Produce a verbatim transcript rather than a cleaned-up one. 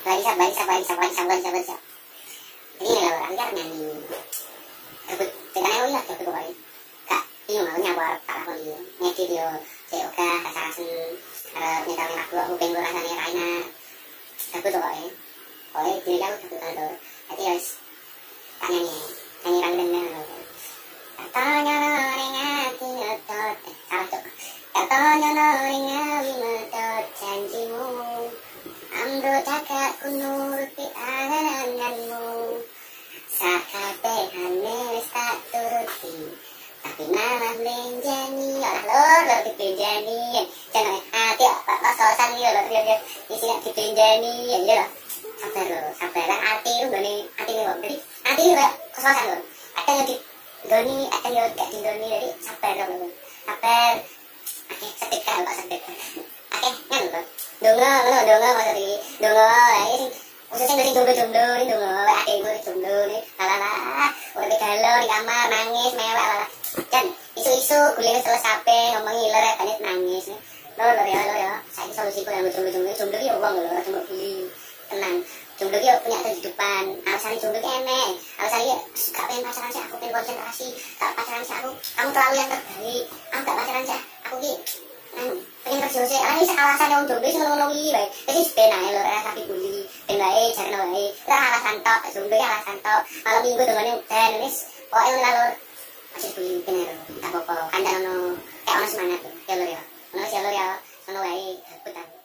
lagi sab lagi sab lagi sab lagi sab lagi sab lagi sab jadi ini lho anggar nyanyi rebut tekan ae lah rebut pokoke kak bingung aku nyabar tak lakon iki ngedit yo cek oga kasarasen arep nyetel aku aku pengen rasane ra enak rebut pokoke pokoke dhewe aku rebut kantor dadi wis tak nyanyi nyanyi rang dengar katanya ning ati ngetot salah cok katanya ning awi metot janjimu amdo cakak kunuruti angan-anganmu sakabehane wis tak turuti tapi malah menjani ora lor lor dipenjani jangan hati pak kosan yo lor yo isi nek dipenjani ya sabar lho sabar ati lu ngene ati lu jadi ati lu kosan lho ada yang di goni ada yang gak di goni jadi sabar lho sabar oke setika kok setika oke kan lho donga lho donga maksud iki donga iki khususnya dari jomblo-jomblo ini donga ati ibu jomblo nih lalala udah galau di kamar nangis mewek lalala kan isu-isu guling terus sape ngomong ngiler banyak nangis nih lho lho ya lho ya saya solusiku yang jomblo-jomblo jomblo ki uang lho cuma beli tenang jomblo ki punya kehidupan alasan jomblo ki enek alasan ki gak pengen pacaran sih aku pengen konsentrasi gak pacaran sih aku kamu terlalu yang terbaik aku gak pacaran sih aku ki anu pengen kerja sih ala iki alasan yang jomblo sing ngono iki bae jadi ben ae lho rasa dibully ben wae jarno wae ora alasan tok jomblo ki alasan tok malam minggu dongane udan wis pokoke ngono lho masih bully bener tak apa-apa kan ono kayak ono semangat ya lho ya ono sih lho ya ono wae putar